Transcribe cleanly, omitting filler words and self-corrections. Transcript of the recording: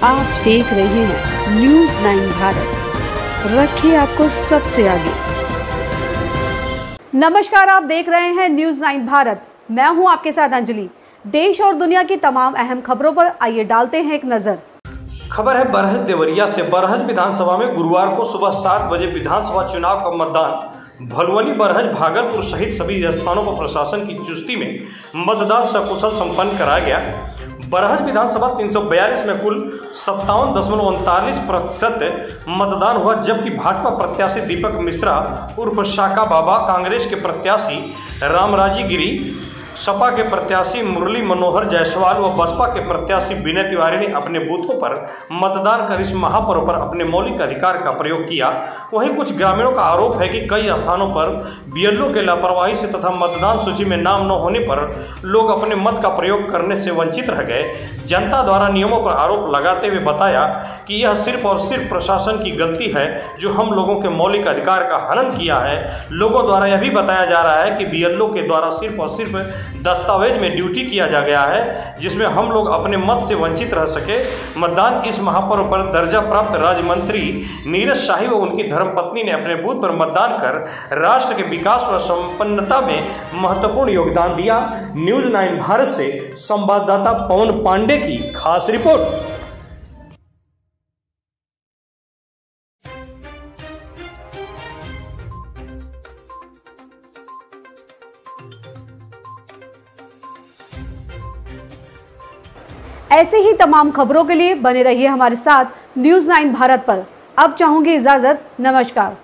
आप देख रहे हैं न्यूज़ 9 भारत, रखिए आपको सबसे आगे। नमस्कार, आप देख रहे हैं न्यूज़ 9 भारत। मैं हूं आपके साथ अंजलि। देश और दुनिया की तमाम अहम खबरों पर आइए डालते हैं एक नजर। खबर है बरहज देवरिया से। बरहज विधानसभा में गुरुवार को सुबह 7 बजे विधानसभा चुनाव का मतदान भलुवनी, बरहज, भागलपुर सहित सभी स्थानों पर प्रशासन की चुस्ती में मतदान सकुशल संपन्न कराया गया। बरहज विधानसभा 342 में कुल 57.39% मतदान हुआ, जबकि भाजपा प्रत्याशी दीपक मिश्रा उर्फ शाका बाबा, कांग्रेस के प्रत्याशी रामराजी गिरी, सपा के प्रत्याशी मुरली मनोहर जायसवाल व बसपा के प्रत्याशी विनय तिवारी ने अपने बूथों पर मतदान कर इस महापर्व पर अपने मौलिक अधिकार का प्रयोग किया। वहीं कुछ ग्रामीणों का आरोप है कि कई स्थानों पर बीएलओ के लापरवाही से तथा मतदान सूची में नाम न होने पर लोग अपने मत का प्रयोग करने से वंचित रह गए। जनता द्वारा नियमों पर आरोप लगाते हुए बताया कि यह सिर्फ और सिर्फ प्रशासन की गलती है जो हम लोगों के मौलिक अधिकार का हनन किया है। लोगों द्वारा यह भी बताया जा रहा है कि बीएलओ के द्वारा सिर्फ और सिर्फ दस्तावेज में ड्यूटी किया जा गया है, जिसमें हम लोग अपने मत से वंचित रह सके। मतदान इस महापर्व पर दर्जा प्राप्त राज्य मंत्री नीरज शाही व उनकी धर्मपत्नी ने अपने बूथ पर मतदान कर राष्ट्र के विकास व संपन्नता में महत्वपूर्ण योगदान दिया। न्यूज़ 9 भारत से संवाददाता पवन पांडे की खास रिपोर्ट। ऐसे ही तमाम खबरों के लिए बने रहिए हमारे साथ न्यूज़ 9 भारत पर। अब चाहूंगी इजाजत। नमस्कार।